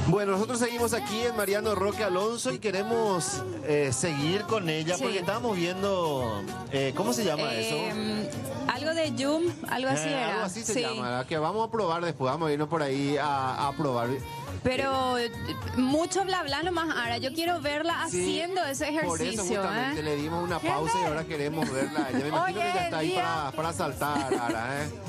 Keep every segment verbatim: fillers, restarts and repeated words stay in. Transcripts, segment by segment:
Bueno, nosotros seguimos aquí en Mariano Roque Alonso y queremos eh, seguir con ella Sí. porque estábamos viendo, eh, ¿cómo se llama Eh, eso? Algo de Yum, algo así Eh, era. algo así se Sí. llama, ¿verdad? Que vamos a probar después, vamos a irnos por ahí a, a probar. Pero eh, mucho bla bla nomás, Ara. Yo quiero verla Sí, haciendo ese Por eso ejercicio. justamente ¿eh? le dimos una pausa y ahora queremos verla. Yo me imagino Hoy que ya es está ahí día. para, para saltar, Ara, ¿eh?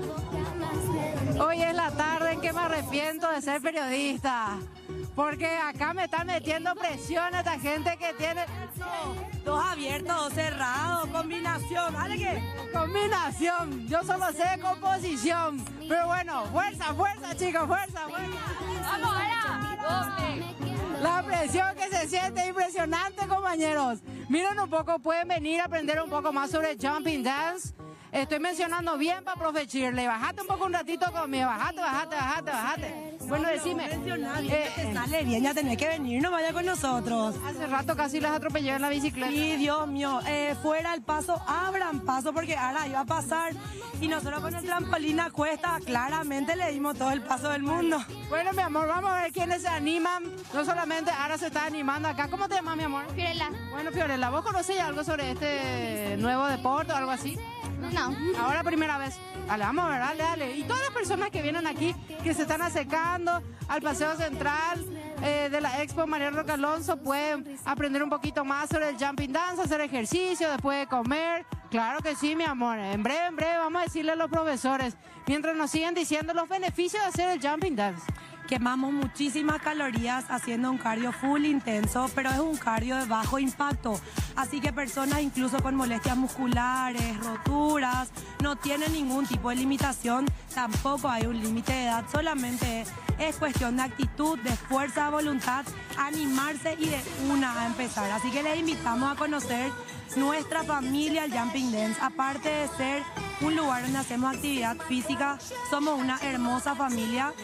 Hoy es la tarde en que me arrepiento de ser periodista. Porque acá me están metiendo presión a esta gente que tiene Dos abiertos, dos cerrados, combinación. ¿Vale qué? combinación. Yo solo sé composición. Pero bueno, fuerza, fuerza, chicos, fuerza, fuerza. ¡Vamos, Ara! La presión que se siente impresionante, compañeros. Miren un poco, pueden venir a aprender un poco más sobre Jumping Dance. Estoy mencionando bien para profe Shirley. Bajate un poco un ratito conmigo. Bajate, bajate, bajate, bajate. Bueno, decime. Impresionante, eh, te sale bien, ya tenés que venir, no vaya con nosotros. hace rato casi las atropellé en la bicicleta. Y Dios mío, eh, fuera el paso, abran paso porque ahora iba a pasar. Y nosotros con el trampolín a cuesta, claramente le dimos todo el paso del mundo. Bueno, mi amor, vamos a ver quiénes se animan. No solamente ahora se está animando acá. ¿Cómo te llamas, mi amor? Fiorella. Bueno, Fiorella, ¿vos conocés algo sobre este nuevo deporte o algo así? No. Ahora primera vez. Dale, vamos a ver, dale, dale. Y todas las personas que vienen aquí, que se están acercando al Paseo Central eh, de la Expo Mariano Roque Alonso, pueden aprender un poquito más sobre el Jumping Dance, hacer ejercicio después de comer. Claro que sí, mi amor. En breve, en breve vamos a decirle a los profesores, mientras nos siguen diciendo los beneficios de hacer el Jumping Dance. Quemamos muchísimas calorías haciendo un cardio full intenso, pero es un cardio de bajo impacto. Así que personas incluso con molestias musculares, roturas, no tienen ningún tipo de limitación. Tampoco hay un límite de edad, solamente es cuestión de actitud, de fuerza, voluntad, animarse y de una a empezar. Así que les invitamos a conocer nuestra familia, el Jumping Dance. Aparte de ser un lugar donde hacemos actividad física, somos una hermosa familia.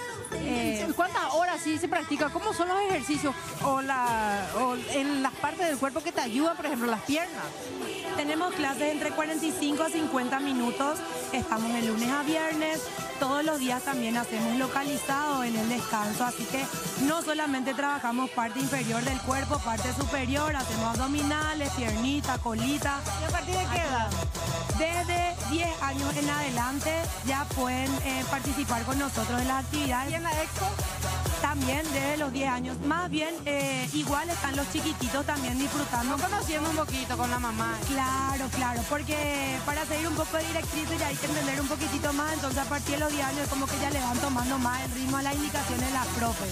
Eh, ¿Cuántas horas sí se practica? ¿Cómo son los ejercicios? O, la, o en las partes del cuerpo que te ayudan, por ejemplo, las piernas. Tenemos clases entre cuarenta y cinco a cincuenta minutos, estamos de lunes a viernes, todos los días también hacemos localizado en el descanso, así que no solamente trabajamos parte inferior del cuerpo, parte superior, hacemos abdominales, piernita, colita. ¿Y a partir de qué edad? Desde diez años en adelante ya pueden eh, participar con nosotros en las actividades. ¿Y en la expo? También desde los diez años, más bien eh, igual están los chiquititos también disfrutando. Estamos conociendo un poquito con la mamá. Claro, claro, porque para seguir un poco de directrices ya hay que entender un poquitito más, entonces a partir de los diez años como que ya le van tomando más el ritmo a las indicaciones de las profes.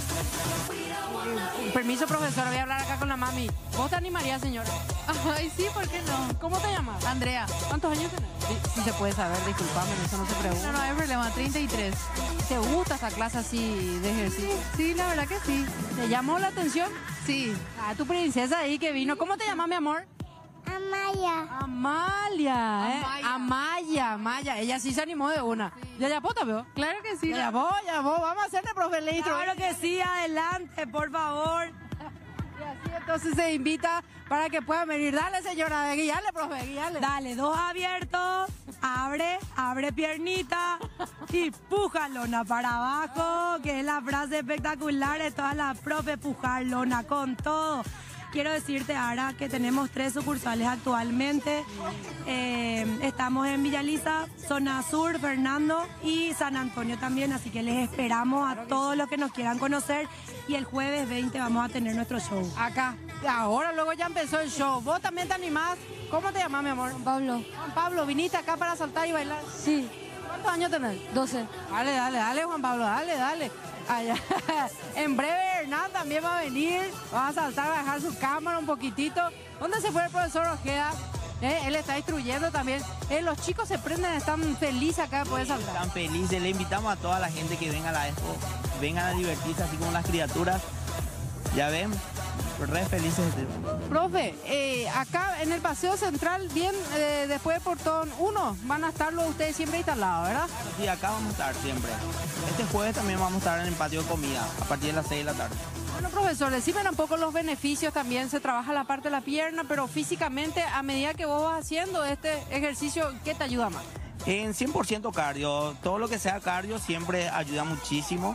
Permiso, profesora, voy a hablar acá con la mami. ¿Vos te animarías, señora? Ay, sí, ¿por qué no? ¿Cómo te llamas? Andrea. ¿Cuántos años tenés? Si se puede saber, disculpame, eso no se pregunta. No, no hay problema, treinta y tres. ¿Te gusta esa clase así de ejercicio? Sí, la verdad que sí. ¿Te llamó la atención? Sí. Ah, tu princesa ahí que vino. ¿Cómo te llamas, mi amor? Amaya. Amalia, ¿eh? Amaya. Amaya, Amaya. Ella sí se animó de una. ¿Ya ya vos, veo? Claro que sí. Ya ya vos, ya vos. Vamos a hacerle, profe Leitro. Claro que sí, adelante, por favor. Y así entonces se invita para que puedan venir. Dale, señora, guíale, profe, guíale. Dale, dos abiertos, abre, abre piernita y puja lona para abajo, que es la frase espectacular de todas las profes, pujar lona con todo. Quiero decirte, Ara, que tenemos tres sucursales actualmente. Eh, estamos en Villaliza, Zona Sur, Fernando y San Antonio también, así que les esperamos a todos los que nos quieran conocer y el jueves veinte vamos a tener nuestro show. Acá. Ahora luego ya empezó el show. ¿Vos también te animás? ¿Cómo te llamas, mi amor? Pablo. Juan Pablo, ¿viniste acá para saltar y bailar? Sí. ¿Cuántos años tenés? doce. Dale, dale, dale, Juan Pablo, dale, dale. Allá. En breve Hernán también va a venir. Va a saltar, va a dejar su cámara un poquitito. ¿Dónde se fue el profesor Ojeda? Eh, él está instruyendo también. Eh, los chicos se prenden, están felices acá de poder saltar. Están felices, le invitamos a toda la gente que venga a la expo, vengan a divertirse así como las criaturas. Ya ven, re felices. Profe, eh, acá en el Paseo Central, bien eh, después de Portón uno, van a estar los ustedes siempre instalados, ¿verdad? Sí, acá vamos a estar siempre. Este jueves también vamos a estar en el patio de comida, a partir de las seis de la tarde. Bueno, profesor, decime un poco los beneficios también. Se trabaja la parte de la pierna, pero físicamente, a medida que vos vas haciendo este ejercicio, ¿qué te ayuda más? En cien por ciento cardio, todo lo que sea cardio siempre ayuda muchísimo.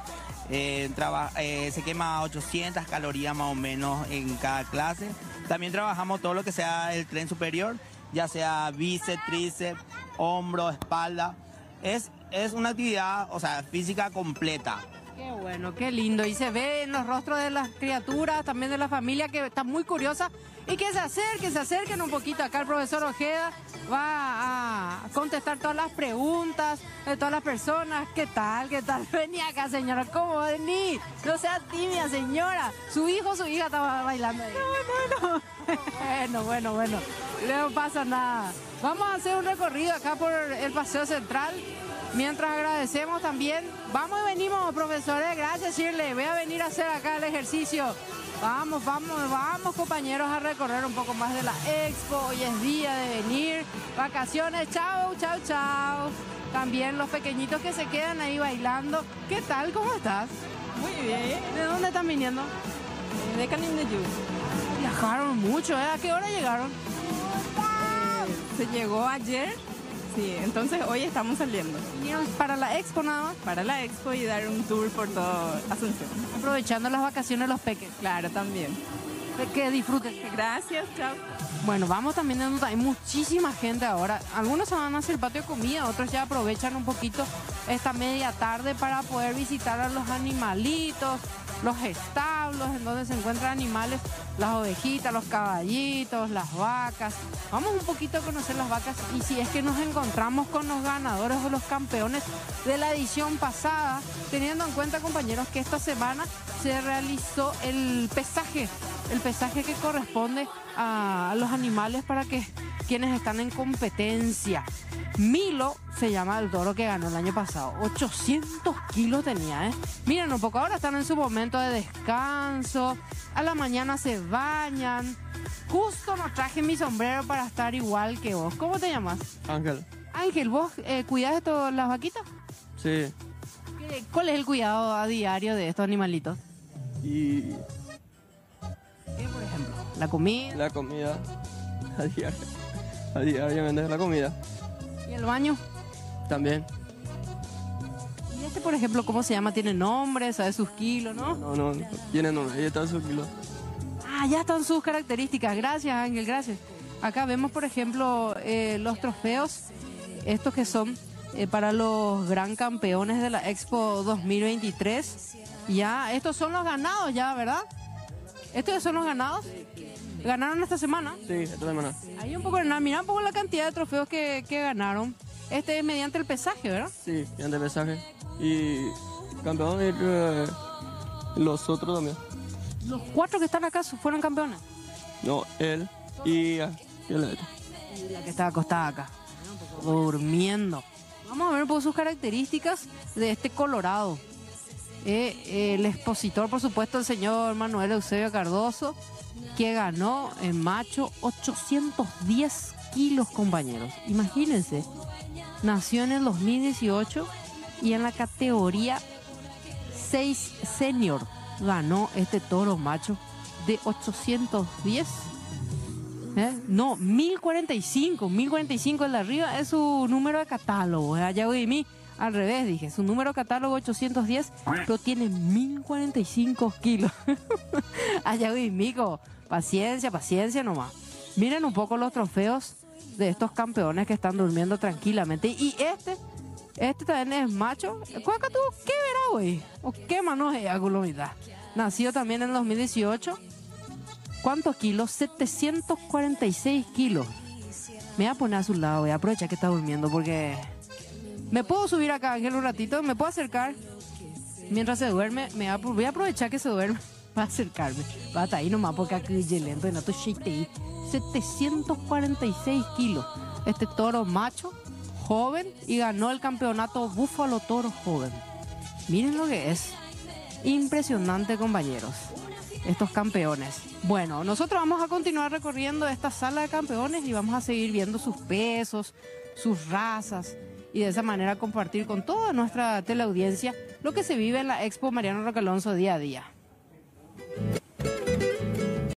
Eh, traba- eh, se quema ochocientas calorías más o menos en cada clase. También trabajamos todo lo que sea el tren superior, ya sea bíceps, tríceps, hombro, espalda. Es, es una actividad, o sea, física completa. Qué bueno, qué lindo. Y se ve en los rostros de las criaturas, también de la familia, que está muy curiosa y que se acerquen, se acerquen un poquito. Acá el profesor Ojeda va a contestar todas las preguntas de todas las personas. ¿Qué tal? ¿Qué tal? Vení acá, señora. ¿Cómo vení? No sea tímida, señora. Su hijo o su hija estaba bailando ahí. Bueno, bueno, bueno, bueno. No pasa nada. Vamos a hacer un recorrido acá por el Paseo Central. Mientras agradecemos también, vamos y venimos, profesores, gracias Shirley, voy a venir a hacer acá el ejercicio. Vamos, vamos, vamos compañeros a recorrer un poco más de la expo, hoy es día de venir, vacaciones, chao, chao, chao. También los pequeñitos que se quedan ahí bailando. ¿Qué tal? ¿Cómo estás? Muy bien. ¿De dónde están viniendo? De Canindeyú. Viajaron mucho, ¿eh? ¿A qué hora llegaron? Eh, se llegó ayer. Sí, entonces hoy estamos saliendo Vinieron para la expo nada más, para la expo y dar un tour por todo Asunción. aprovechando las vacaciones los peques. Claro, también. Que disfruten. Gracias, chao. Bueno, vamos también donde hay muchísima gente ahora. Algunos se van a hacer patio de comida, otros ya aprovechan un poquito esta media tarde para poder visitar a los animalitos, los establos en donde se encuentran animales, las ovejitas, los caballitos, las vacas. Vamos un poquito a conocer las vacas y si es que nos encontramos con los ganadores o los campeones de la edición pasada, teniendo en cuenta, compañeros, que esta semana se realizó el pesaje, el pesaje que corresponde a los animales para que quienes están en competencia. Milo se llama el toro que ganó el año pasado. ochocientos kilos tenía, ¿eh? Miren un poco, ahora están en su momento de descanso. A la mañana se bañan. Justo no traje mi sombrero para estar igual que vos. ¿Cómo te llamas? Ángel. Ángel, ¿vos eh, cuidás de todas las vaquitas? Sí. ¿Qué- ¿Cuál es el cuidado a diario de estos animalitos? Y ¿Qué, por ejemplo? La comida la comida. A diario. A diariamente la comida. y el baño. También. Y este, por ejemplo, ¿cómo se llama? Tiene nombre, sabe sus kilos, ¿no? No, no, no tiene nombre. Ahí está su kilo. Ah, ya están sus características. Gracias, Ángel, gracias. Acá vemos, por ejemplo, eh, los trofeos, estos que son eh, para los gran campeones de la Expo dos mil veintitrés. Ya, estos son los ganados ya, ¿verdad? Estos son los ganados. Ganaron esta semana. Sí, esta semana. Hay un poco de nada. Mira un poco la cantidad de trofeos que, que ganaron. Este es mediante el pesaje, ¿verdad? Sí, y ante mensaje. Y campeón y eh, los otros también. Los cuatro que están acá fueron campeones. No, él y, ah, y el otro. Y la que está acostada acá, durmiendo. Vamos a ver un poco sus características de este Colorado. Eh, el expositor, por supuesto, el señor Manuel Eusebio Cardoso, que ganó en macho ochocientos diez kilos, compañeros. Imagínense, nació en el dos mil dieciocho y en la categoría seis senior ganó este toro macho de ochocientos diez. ¿Eh? No, mil cuarenta y cinco, mil cuarenta y cinco el de arriba es su número de catálogo. ¿eh? Allá voy mí, al revés, dije, su número de catálogo ochocientos diez, pero tiene mil cuarenta y cinco kilos. Allá voy mico, paciencia, paciencia nomás. Miren un poco los trofeos de estos campeones que están durmiendo tranquilamente. Y este, este también es macho. ¿Cuándo tú qué verá, güey? ¿O qué mano es agulomita? Nació también en dos mil dieciocho. ¿Cuántos kilos? setecientos cuarenta y seis kilos. Me voy a poner a su lado, voy a aprovechar que está durmiendo porque... ¿Me puedo subir acá, Ángel, un ratito? ¿Me puedo acercar? Mientras se duerme, me voy a aprovechar que se duerme para acercarme. Va hasta ahí nomás porque aquí es lento y no te shite. setecientos cuarenta y seis kilos. Este toro macho, joven, y ganó el campeonato Búfalo Toro Joven. Miren lo que es. Impresionante, compañeros. Estos campeones. Bueno, nosotros vamos a continuar recorriendo esta sala de campeones y vamos a seguir viendo sus pesos, sus razas y de esa manera compartir con toda nuestra teleaudiencia lo que se vive en la Expo Mariano Roque Alonso día a día.